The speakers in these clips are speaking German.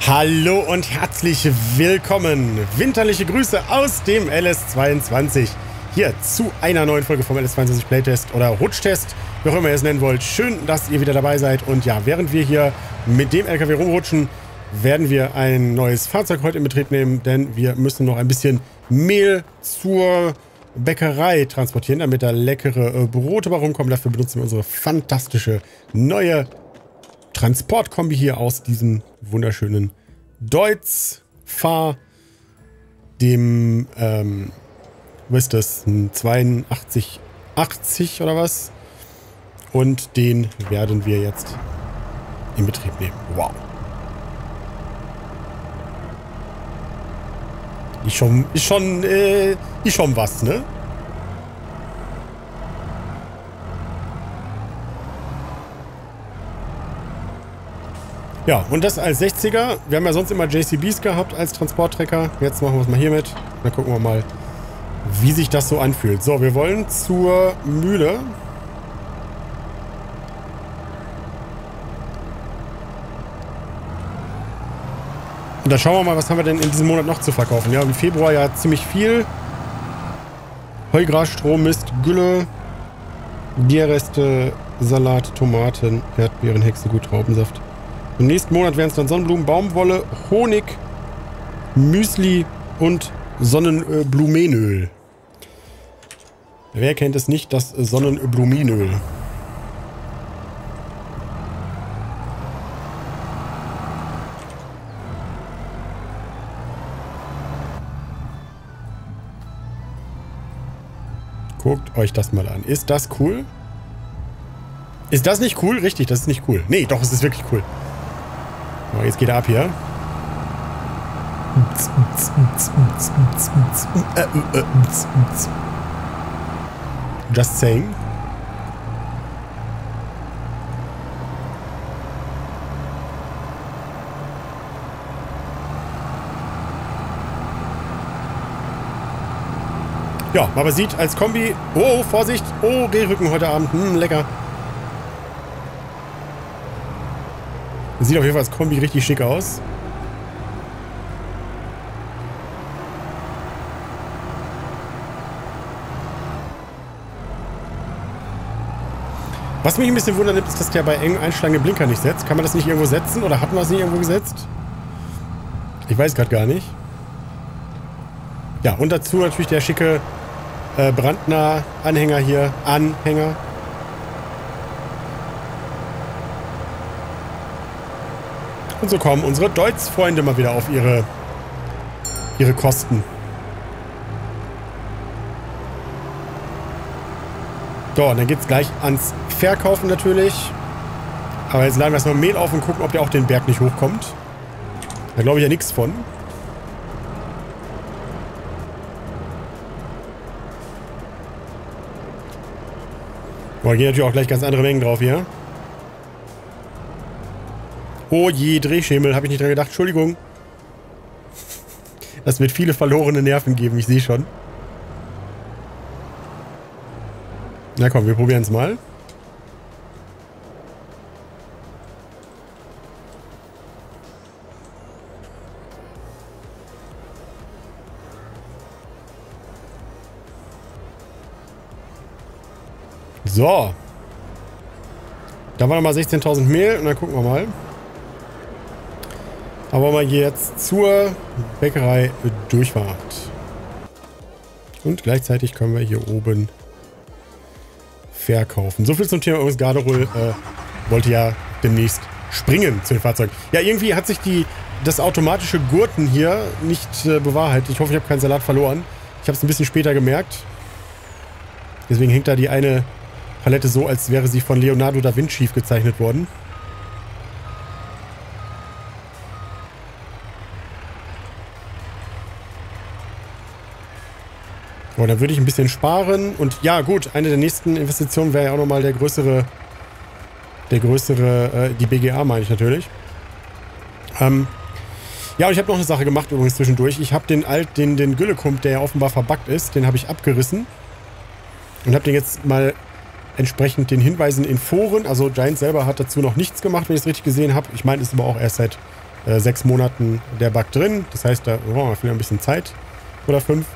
Hallo und herzlich willkommen. Winterliche Grüße aus dem LS22. Hier zu einer neuen Folge vom LS22 Playtest oder Rutschtest, wie auch immer ihr es nennen wollt. Schön, dass ihr wieder dabei seid. Und ja, während wir hier mit dem LKW rumrutschen, werden wir ein neues Fahrzeug heute in Betrieb nehmen, denn wir müssen noch ein bisschen Mehl zur Bäckerei transportieren, damit da leckere Brote bei rumkommen. Dafür benutzen wir unsere fantastische neue Transportkombi hier aus diesem wunderschönen Deutz Fahr, dem, was ist das, ein 8280 oder was? Und den werden wir jetzt in Betrieb nehmen. Wow. Ist schon was, ne? Ja, und das als 60er. Wir haben ja sonst immer JCBs gehabt als Transporttrecker. Jetzt machen wir es mal hier mit. Dann gucken wir mal, wie sich das so anfühlt. So, wir wollen zur Mühle. Und dann schauen wir mal, was haben wir denn in diesem Monat noch zu verkaufen. Ja, im Februar ja ziemlich viel. Heugras, Stroh, Mist, Gülle, Bierreste, Salat, Tomaten, Erdbeeren, Hexengut, Traubensaft. Im nächsten Monat wären es dann Sonnenblumen, Baumwolle, Honig, Müsli und Sonnenblumenöl. Wer kennt es nicht, das Sonnenblumenöl? Guckt euch das mal an. Ist das cool? Ist das nicht cool? Richtig, das ist nicht cool. Nee, doch, es ist wirklich cool. So, jetzt geht er ab hier. Just saying. Ja, aber sieht als Kombi... Oh, Vorsicht! Oh, Rehrücken heute Abend. Lecker. Sieht auf jeden Fall als Kombi richtig schick aus. Was mich ein bisschen wundert, ist, dass der bei eng einschlagenden Blinker nicht setzt. Kann man das nicht irgendwo setzen? Oder hat man das nicht irgendwo gesetzt? Ich weiß gerade gar nicht. Ja, und dazu natürlich der schicke Brandner Anhänger hier. Anhänger. Und so kommen unsere Deutz-Freunde mal wieder auf ihre Kosten. So, und dann geht es gleich ans Verkaufen natürlich. Aber jetzt laden wir erstmal Mehl auf und gucken, ob der auch den Berg nicht hochkommt. Da glaube ich ja nichts von. Boah, da gehen natürlich auch gleich ganz andere Mengen drauf hier. Oh je, Drehschemel, habe ich nicht dran gedacht. Entschuldigung. Das wird viele verlorene Nerven geben, ich sehe schon. Na komm, wir probieren es mal. So. Da war nochmal 16.000 Mehl und dann gucken wir mal. Aber mal jetzt zur Bäckerei Durchfahrt. Und gleichzeitig können wir hier oben verkaufen. So viel zum Thema übrigens. Garderol wollte ja demnächst springen zu den Fahrzeugen. Ja, irgendwie hat sich das automatische Gurten hier nicht bewahrheitet. Ich hoffe, ich habe keinen Salat verloren. Ich habe es ein bisschen später gemerkt. Deswegen hängt da die eine Palette so, als wäre sie von Leonardo da Vinci gezeichnet worden. So, dann würde ich ein bisschen sparen. Und ja, gut, eine der nächsten Investitionen wäre ja auch nochmal die BGA meine ich natürlich. Ja, und ich habe noch eine Sache gemacht übrigens zwischendurch. Ich habe den Güllekump, der ja offenbar verbuggt ist, den habe ich abgerissen. Und habe den jetzt mal entsprechend den Hinweisen in Foren, also Giant selber hat dazu noch nichts gemacht, wenn ich es richtig gesehen habe. Ich meine, es ist aber auch erst seit 6 Monaten der Bug drin. Das heißt, da brauchen wir vielleicht ein bisschen Zeit. Oder 5.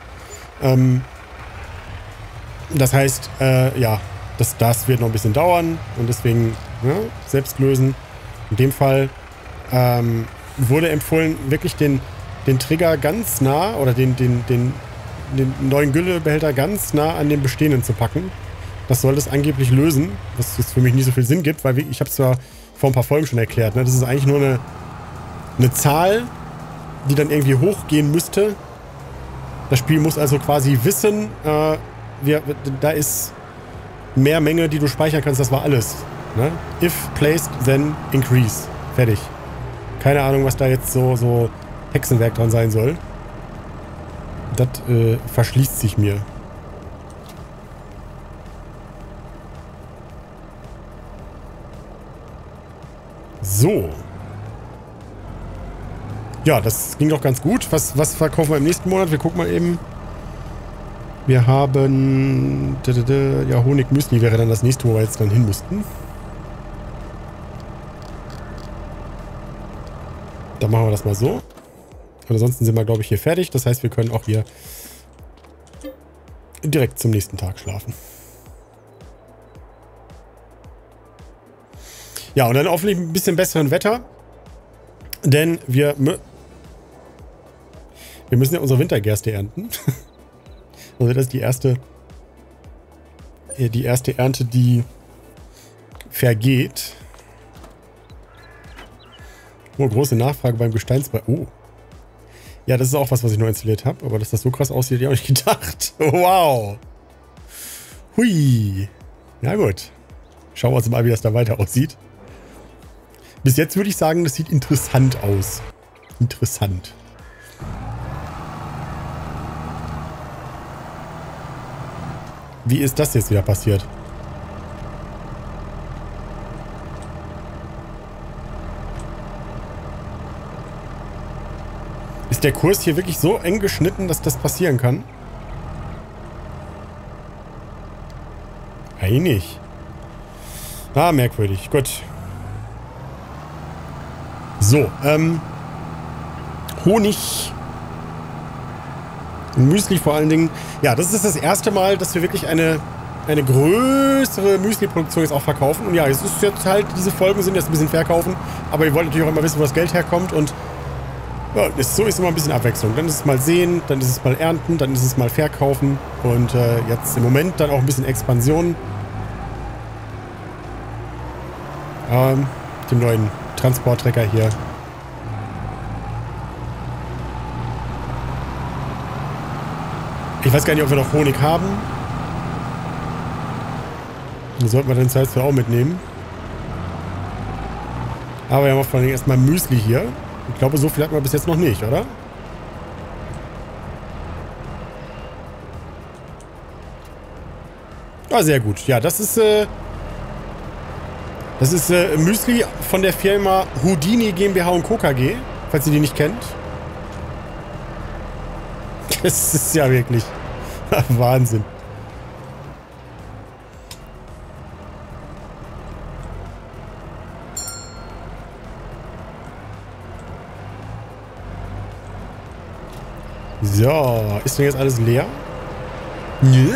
Das heißt, ja, das wird noch ein bisschen dauern. Und deswegen, ja, selbst lösen. In dem Fall wurde empfohlen, wirklich den Trigger ganz nah oder den neuen Güllebehälter ganz nah an den bestehenden zu packen. Das soll das angeblich lösen, was jetzt für mich nicht so viel Sinn gibt, weil ich habe es zwar vor ein paar Folgen schon erklärt, ne? Das ist eigentlich nur eine Zahl, die dann irgendwie hochgehen müsste. Das Spiel muss also quasi wissen, da ist mehr Menge, die du speichern kannst, das war alles. Ne? If placed, then increase. Fertig. Keine Ahnung, was da jetzt so Hexenwerk dran sein soll. Das verschließt sich mir. So. Ja, das ging doch ganz gut. Was verkaufen wir im nächsten Monat? Wir gucken mal eben. Wir haben... Ja, Honigmüsli wäre dann das nächste, wo wir jetzt dann hin müssten. Dann machen wir das mal so. Und ansonsten sind wir, glaube ich, hier fertig. Das heißt, wir können auch hier direkt zum nächsten Tag schlafen. Ja, und dann hoffentlich ein bisschen besseren Wetter. Denn wir müssen ja unsere Wintergerste ernten. Also das ist die erste Ernte, die vergeht. Oh, große Nachfrage beim Gesteinsbau. Oh. Ja, das ist auch was ich neu installiert habe. Aber dass das so krass aussieht, hätte ich auch nicht gedacht. Wow. Hui. Ja gut. Schauen wir uns mal, wie das da weiter aussieht. Bis jetzt würde ich sagen, das sieht interessant aus. Interessant. Wie ist das jetzt wieder passiert? Ist der Kurs hier wirklich so eng geschnitten, dass das passieren kann? Eigentlich. Ah, merkwürdig. Gut. So, Honig. Müsli vor allen Dingen. Ja, das ist das erste Mal, dass wir wirklich eine größere Müsli-Produktion jetzt auch verkaufen. Und ja, es ist jetzt halt, diese Folgen sind jetzt ein bisschen verkaufen. Aber ihr wollt natürlich auch immer wissen, wo das Geld herkommt. Und ja, so ist immer ein bisschen Abwechslung. Dann ist es mal säen, dann ist es mal ernten, dann ist es mal verkaufen. Und jetzt im Moment dann auch ein bisschen Expansion. Dem neuen Transporttrecker hier. Ich weiß gar nicht, ob wir noch Honig haben. Den sollten wir den Zeit auch mitnehmen. Aber wir haben auch vor allem erstmal Müsli hier. Ich glaube, so viel hatten wir bis jetzt noch nicht, oder? Ah, sehr gut. Ja, das ist Müsli von der Firma Houdini GmbH und Co. KG, falls ihr die nicht kennt. Das ist ja wirklich Wahnsinn. So, ist denn jetzt alles leer? Nö.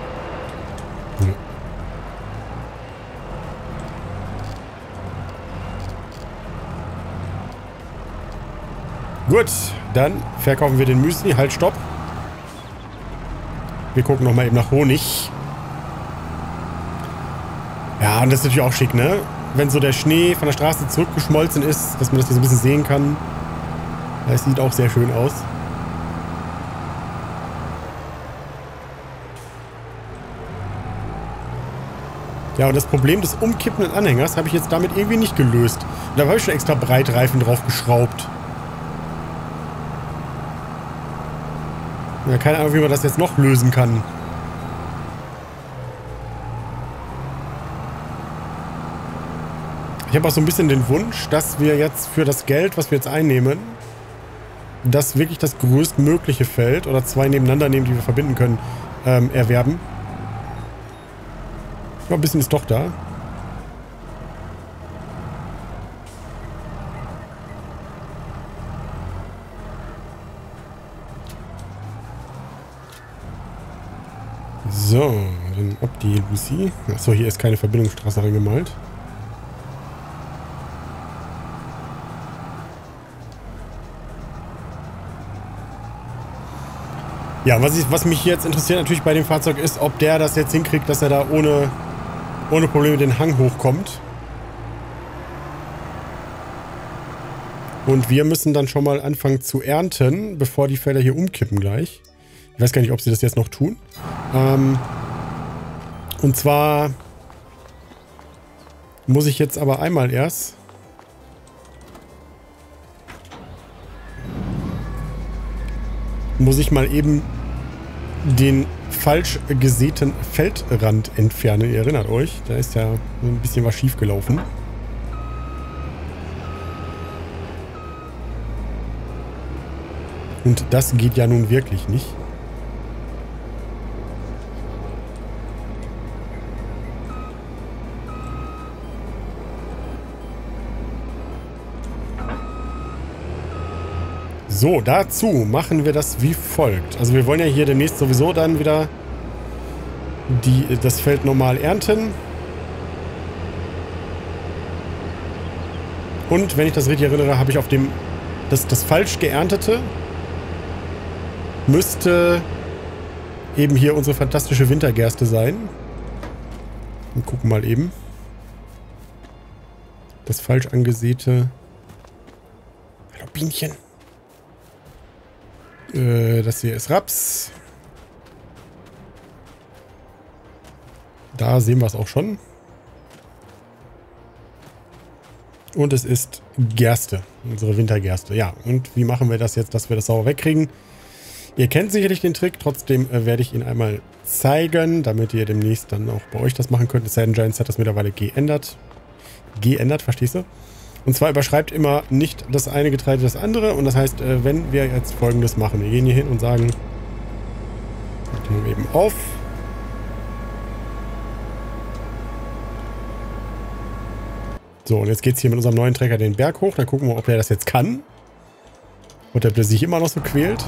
Gut, dann verkaufen wir den Müsli. Halt, stopp. Wir gucken nochmal eben nach Honig. Ja, und das ist natürlich auch schick, ne? Wenn so der Schnee von der Straße zurückgeschmolzen ist, dass man das hier so ein bisschen sehen kann. Das sieht auch sehr schön aus. Ja, und das Problem des umkippenden Anhängers habe ich jetzt damit irgendwie nicht gelöst. Da habe ich schon extra Breitreifen drauf geschraubt. Ja, keine Ahnung, wie man das jetzt noch lösen kann. Ich habe auch so ein bisschen den Wunsch, dass wir jetzt für das Geld, was wir jetzt einnehmen, das wirklich das größtmögliche Feld oder 2 nebeneinander nehmen, die wir verbinden können, erwerben. Ja, ein bisschen ist doch da. So, dann ab die Lucy. Achso, hier ist keine Verbindungsstraße reingemalt. Ja, was mich jetzt interessiert natürlich bei dem Fahrzeug ist, ob der das jetzt hinkriegt, dass er da ohne Probleme den Hang hochkommt. Und wir müssen dann schon mal anfangen zu ernten, bevor die Felder hier umkippen gleich. Ich weiß gar nicht, ob sie das jetzt noch tun. Und zwar muss ich jetzt aber einmal erst mal eben den falsch gesäten Feldrand entfernen. Ihr erinnert euch, da ist ja ein bisschen was schief gelaufen. Und das geht ja nun wirklich nicht. So, dazu machen wir das wie folgt. Also wir wollen ja hier demnächst sowieso dann wieder das Feld normal ernten. Und wenn ich das richtig erinnere, habe ich auf dem das falsch geerntete müsste eben hier unsere fantastische Wintergerste sein. Wir gucken mal eben. Das falsch angesäte. Hallo Bienchen. Das hier ist Raps. Da sehen wir es auch schon. Und es ist Gerste, unsere Wintergerste. Ja, und wie machen wir das jetzt, dass wir das sauber wegkriegen? Ihr kennt sicherlich den Trick, trotzdem werde ich ihn einmal zeigen, damit ihr demnächst dann auch bei euch das machen könnt. Sand Giants hat das mittlerweile geändert. Verstehst du? Und zwar überschreibt immer nicht das eine Getreide das andere. Und das heißt, wenn wir jetzt Folgendes machen. Wir gehen hier hin und sagen, eben auf. So, und jetzt geht es hier mit unserem neuen Trecker den Berg hoch. Dann gucken wir, ob er das jetzt kann. Oder ob er sich immer noch so quält.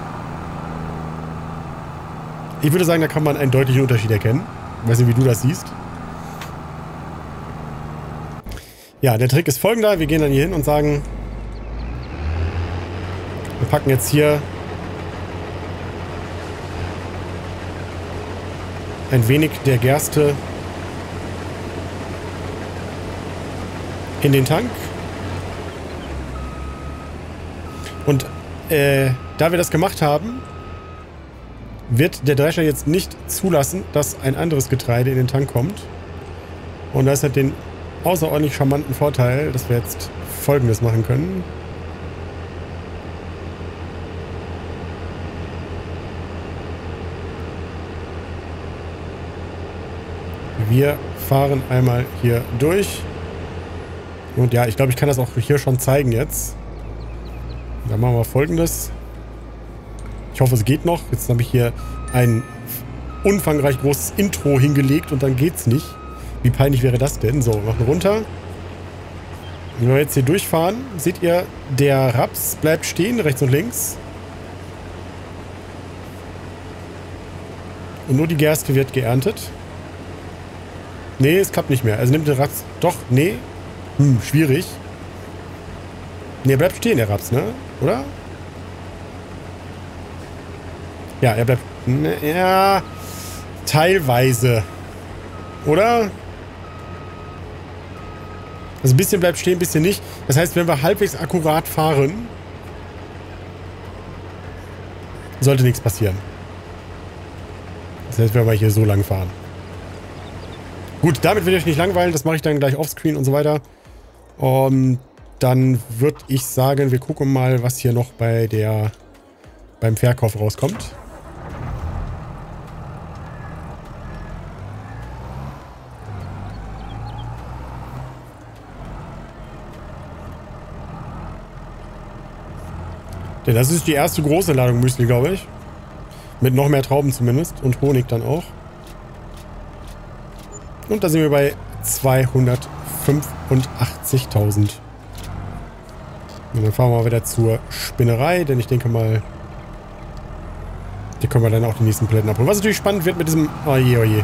Ich würde sagen, da kann man einen deutlichen Unterschied erkennen. Ich weiß nicht, wie du das siehst. Ja, der Trick ist folgender. Wir gehen dann hier hin und sagen, wir packen jetzt hier ein wenig der Gerste in den Tank. Und da wir das gemacht haben, wird der Drescher jetzt nicht zulassen, dass ein anderes Getreide in den Tank kommt. Und das hat den außerordentlich charmanten Vorteil, dass wir jetzt Folgendes machen können. Wir fahren einmal hier durch. Und ja, ich glaube, ich kann das auch hier schon zeigen jetzt. Dann machen wir Folgendes. Ich hoffe, es geht noch. Jetzt habe ich hier ein umfangreich großes Intro hingelegt und dann geht's nicht. Wie peinlich wäre das denn? So, machen runter. Wenn wir jetzt hier durchfahren, seht ihr, der Raps bleibt stehen, rechts und links. Und nur die Gerste wird geerntet. Nee, es klappt nicht mehr. Also nimmt der Raps... Doch, nee. Schwierig. Nee, er bleibt stehen, der Raps, ne? Oder? Ja, er bleibt... Ja... Teilweise. Oder? Also ein bisschen bleibt stehen, ein bisschen nicht. Das heißt, wenn wir halbwegs akkurat fahren, sollte nichts passieren. Das heißt, wenn wir hier so lang fahren. Gut, damit will ich euch nicht langweilen. Das mache ich dann gleich offscreen und so weiter. Und dann würde ich sagen, wir gucken mal, was hier noch beim Verkauf rauskommt. Denn das ist die erste große Ladung Müsli, glaube ich. Mit noch mehr Trauben zumindest. Und Honig dann auch. Und da sind wir bei 285.000. Und dann fahren wir mal wieder zur Spinnerei. Denn ich denke mal, der können wir dann auch die nächsten Paletten abholen. Was natürlich spannend wird mit diesem... Oh je, oh je.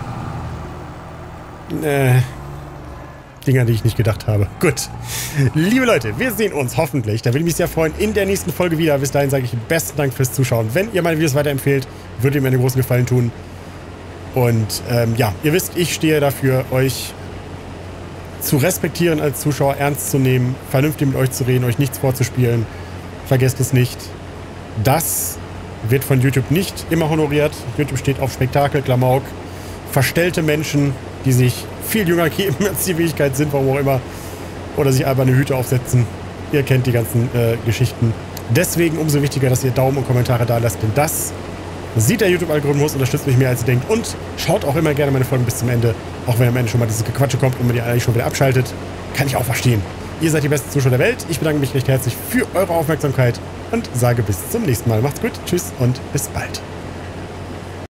Dinger, die ich nicht gedacht habe. Gut. Liebe Leute, wir sehen uns hoffentlich, da würde ich mich sehr freuen, in der nächsten Folge wieder. Bis dahin sage ich besten Dank fürs Zuschauen. Wenn ihr meine Videos weiterempfehlt, würde ihr mir einen großen Gefallen tun. Und ja, ihr wisst, ich stehe dafür, euch zu respektieren als Zuschauer, ernst zu nehmen, vernünftig mit euch zu reden, euch nichts vorzuspielen. Vergesst es nicht. Das wird von YouTube nicht immer honoriert. YouTube steht auf Spektakel, Klamauk, verstellte Menschen, die sich viel jünger geben, als die Fähigkeit sind, warum auch immer. Oder sich alberne Hüte aufsetzen. Ihr kennt die ganzen Geschichten. Deswegen umso wichtiger, dass ihr Daumen und Kommentare da lasst, denn das sieht der YouTube-Algorithmus, unterstützt mich mehr, als ihr denkt. Und schaut auch immer gerne meine Folgen bis zum Ende. Auch wenn am Ende schon mal dieses Gequatsche kommt und man die eigentlich schon wieder abschaltet. Kann ich auch verstehen. Ihr seid die besten Zuschauer der Welt. Ich bedanke mich recht herzlich für eure Aufmerksamkeit und sage bis zum nächsten Mal. Macht's gut, tschüss und bis bald.